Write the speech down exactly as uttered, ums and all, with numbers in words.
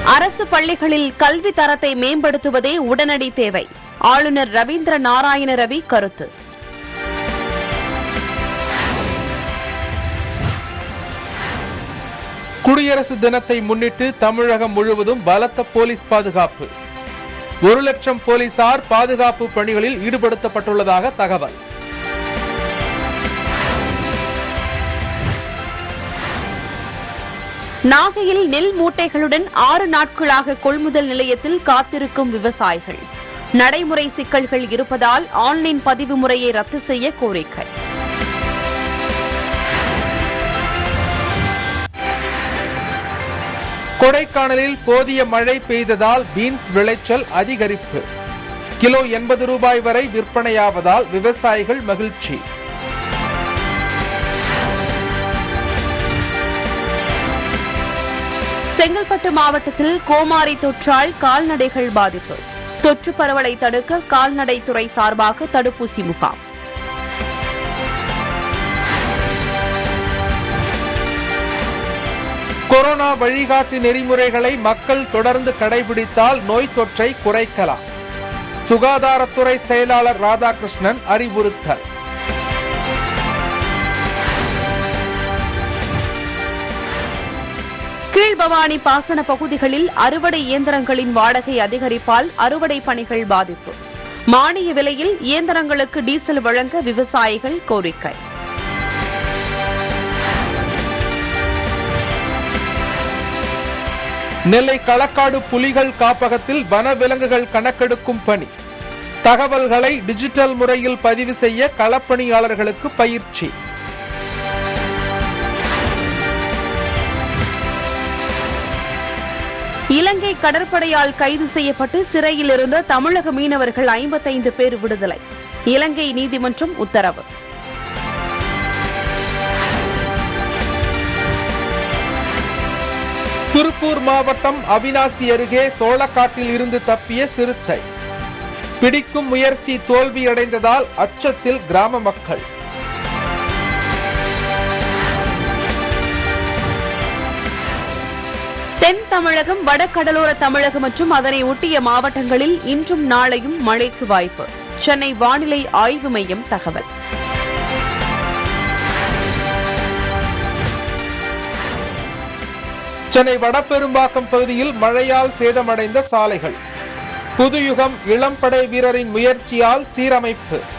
அரசு பள்ளிகளில் கல்வி தரத்தை மேம்படுத்துவதே உடனடி தேவை. ஆளுநர் ரவீந்திர நாராயண ரவி கருத்து. குடியரசு தினத்தை முன்னிட்டு தமிழகம் முழுவதும் பலத்த போலீஸ் பாதுகாப்பு. ஒரு லட்சம் போலீசார் பாதுகாப்பு பணிகளில் ஈடுபடுத்தப்பட்டுள்ளதாக தகவல். நாகையில் நெல் மூட்டைகளுடன் ஆறு நாட்களாக கொள்முதல் நிலையத்தில் காத்திருக்கும் விவசாயிகள். நடைமுறை சிக்கல்கள் இருப்பதால் ஆன்லைன் பதிவு முறையை ரத்து செய்ய கோரிக்கை. கொடைக்கானலில் போதிய மழை பெய்ததால் பீன்ஸ் விளைச்சல் அதிகரிப்பு. கிலோ எண்பது ரூபாய் வரை விற்பனையாவதால் விவசாயிகள் மகிழ்ச்சி. செங்கல்பட்டு மாவட்டத்தில் கோமாரி தொற்றால் கால்நடைகள் பாதிப்பு. தொற்று பரவலை தடுக்க கால்நடைத்துறை சார்பாக தடுப்பூசி முகாம். கொரோனா வழிகாட்டு நெறிமுறைகளை மக்கள் தொடர்ந்து கடைபிடித்தால் நோய் தொற்றை குறைக்கலாம். சுகாதாரத்துறை செயலாளர் ராதாகிருஷ்ணன் அறிவுறுத்தல். கீழ்பவானி பாசன பகுதிகளில் அறுவடை இயந்திரங்களின் வாடகை அதிகரிப்பால் அறுவடை பணிகள் பாதிப்பு. மானிய விலையில் இயந்திரங்களுக்கு டீசல் வழங்க விவசாயிகள் கோரிக்கை. நெல்லை களக்காடு புலிகள் காப்பகத்தில் வனவிலங்குகள் கணக்கெடுக்கும் பணி. தகவல்களை டிஜிட்டல் முறையில் பதிவு செய்ய களப்பணியாளர்களுக்கு பயிற்சி. இலங்கை கடற்படையால் கைது செய்யப்பட்டு சிறையில் இருந்த தமிழக மீனவர்கள் ஐம்பத்தைந்து பேர் விடுதலை. இலங்கை நீதிமன்றம் உத்தரவு. திருப்பூர் மாவட்டம் அவிநாசி அருகே சோளக்காட்டில் இருந்து தப்பிய சிறுத்தை. பிடிக்கும் முயற்சி தோல்வியடைந்ததால் அச்சத்தில் கிராம மக்கள். தென் தமிழகம், வடகடலோர தமிழகம் மற்றும் அதனை ஒட்டிய மாவட்டங்களில் இன்றும் நாளையும் மழைக்கு வாய்ப்பு. சென்னை வானிலை ஆய்வு மையம் தகவல். சென்னை வடபெரும்பாக்கம் பகுதியில் மழையால் சேதமடைந்த சாலைகள். புதுயுகம் இளம்படை வீரரின் முயற்சியால் சீரமைப்பு.